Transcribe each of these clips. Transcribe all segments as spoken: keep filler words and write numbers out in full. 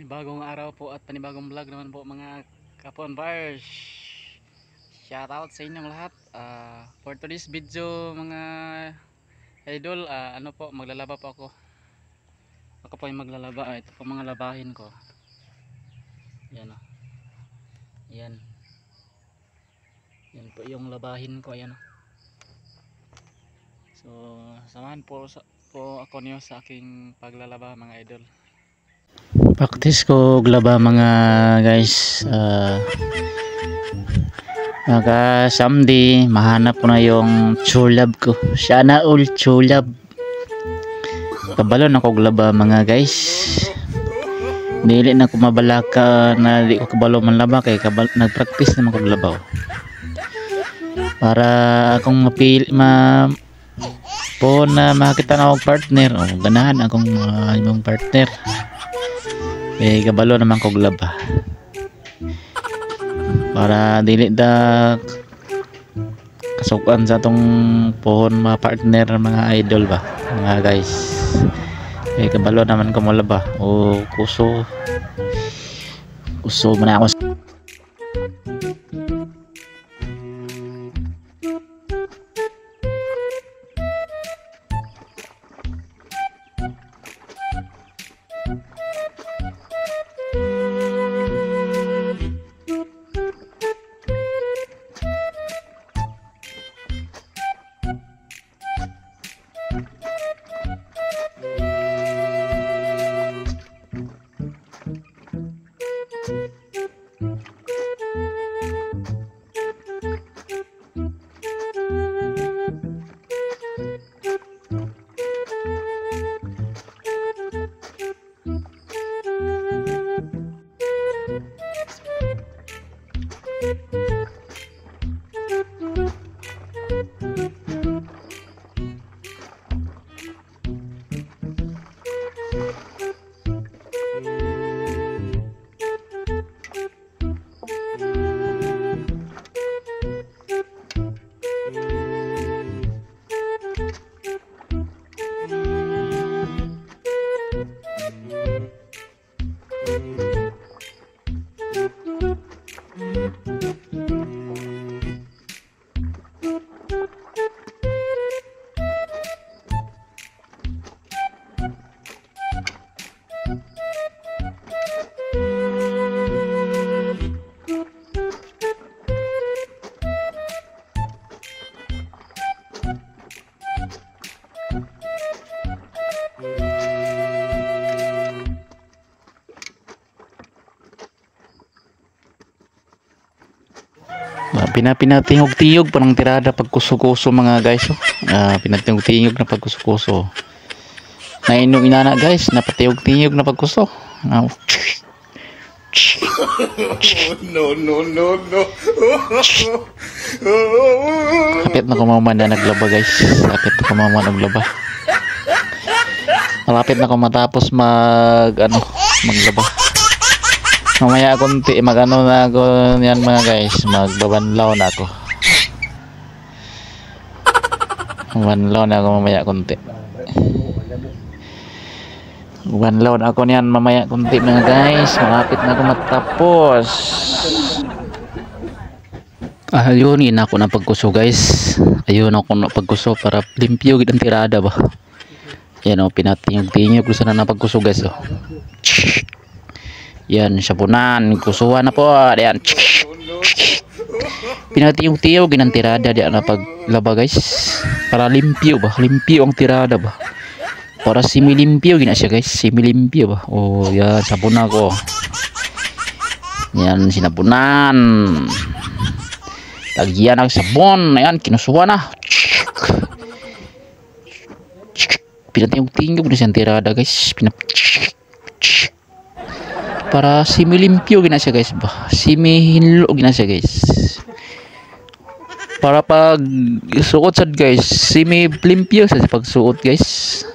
Panibagong araw po at panibagong vlog naman po mga kapon bars. Shout out sa inyong lahat. Uh, for today's video mga idol, uh, ano po, maglalaba po ako. Ako po yung maglalaba. Uh, ito po mga labahin ko. Yan o. Yan. Yan po yung labahin ko. Yan o. So, samahan po, sa, po ako niyo sa aking paglalaba mga idol. Practice ko glaba mga guys. uh, Maka someday mahanap ko na yung true love ko. Sana all true love. Kabalo na ko glaba mga guys. Dili na ko mabalaka na di ko kabalo man laba kay kabal nagpractice naman ko glaba para akong mapili ma po na makita na akong partner. O ganahan akong uh, imong partner. Eh kabalo naman ko glaba para dili da kasukan sa tong pohon mga partner mga idol ba mga guys. Eh kabalo naman ko malaba o kuso kuso man ako. Pinapinatingog-tingog pa ng tirada pagkuso-kuso mga guys. Oh. Uh, pinatingog-tingog na pagkuso-kuso. Nainong inana guys, napatiyog-tingog na pagkuso. Uh, no, no, no, no. Kapit na kumaman na naglaba guys. Kapit na kumaman naglaba. Malapit na ko matapos mag ano, maglaba. Mamaya konti magano na ako yan mga guys, magbabanlaw na ako. Banlaw na ako mamaya konti. Banlaw na ako niyan mamaya konti mga guys, malapit na ako matapos. Ayun, ina ako na pagkuso guys. Ayun ako na pagkuso para limpyo gid ang tirada ba. Yan o, pinatingog-tingog ko sana na pagkuso guys. Oh. Yan, sabunan, kusuhan na po. Yan. Pinatiyog-tiyog ng tirada diyan na paglaba guys. Para limpyo ba? Limpyo ang tirada ba? Para simi-limpyo gina siya guys. Simi-limpyo ba? Oh, yan, sabunan ko. Yan, sinabunan. Lagyan ang sabon. Ayan, kinusuhan na. Pinatiyog-tiyog na siyang tirada guys. Pinap para simi-limpyo gina siya guys ba, simi-hinlo gina siya guys, para pag suot sad guys simi-limpyo sa pagsuot guys,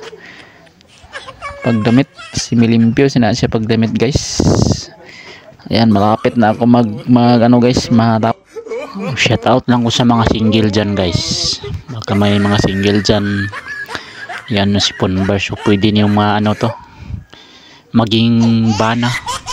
pagdamit simi-limpyo sina siya pagdamit guys. Ayan, malapit na ako mag, mag ano guys, matap. Shout out lang ko sa mga single dyan guys, baka may mga single dyan. Yan, si Ponbar, so pwede niyo mga ano to maging bana.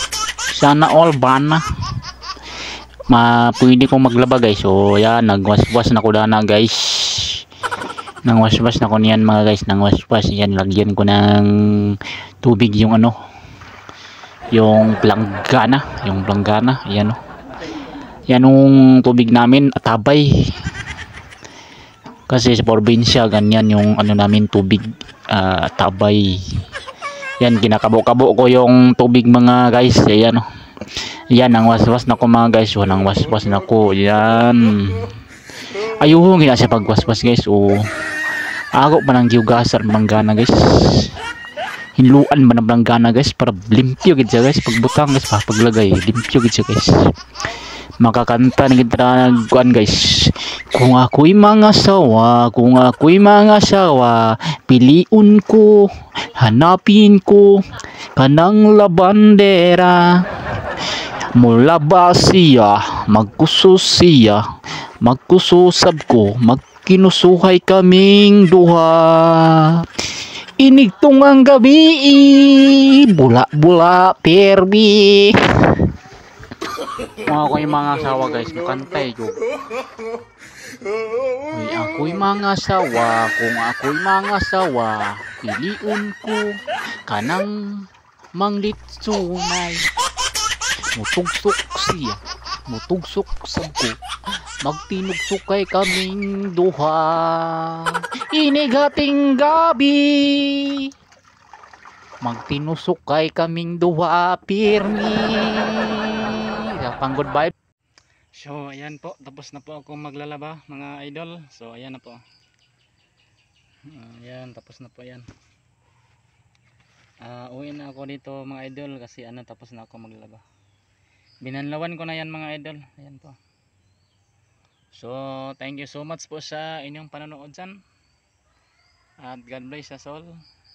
Sana all ban na. Ma pwede kong maglaba guys. So yan, nagwaswas na ko dana guys. Nangwaswas na ko niyan mga guys. Nangwaswas yan. Lagyan ko ng tubig yung ano. Yung planggana. Yung planggana. Yan o. Yan yung tubig namin. Atabay. Kasi sa probinsya ganyan yung ano namin tubig. Uh, tabay. Yan, kinakabo-kabo ko yung tubig mga guys. Ayan o. Yan, ang waswas na ko mga guys. Yan, ang waswas na ko. Yan. Ayun, gina siya pagwaswas guys. O, ako pa ng giugasar manggana guys. Hinluan ba ng manggana guys. Para limpyo gid siya guys. Pagbutang guys, paglagay. Limpyo gid siya guys. Makakanta na kita nagkuhan guys. Kung ako'y mga sawa, kung ako'y mga sawa, piliun ko, hanapin ko, kanang labandera. Mula ba siya, magkuso siya, magkususab ko, magkinusuhay kaming duha. Inigtong ang gabi, bula-bula, perbi. Mga ako'y mga asawa guys, makantay ko. Uy, ako'y mga asawa, kung ako'y mga asawa, piliun ko, kanang manglitsunay. Mutugsok siya, mutugsok sab ko, magtinugsukay kaming duha. Inigating gabi, magtinusukay kaming duha, pirmi. Pang goodbye. So ayan po, tapos na po ako maglalaba mga idol. So ayan na po. Ayan, tapos na po yan. Uh, uwi na ako dito mga idol kasi ano, tapos na ako maglalaba. Binanlawan ko na yan mga idol. Ayan po. So thank you so much po sa inyong panonood dyan. At God bless us all.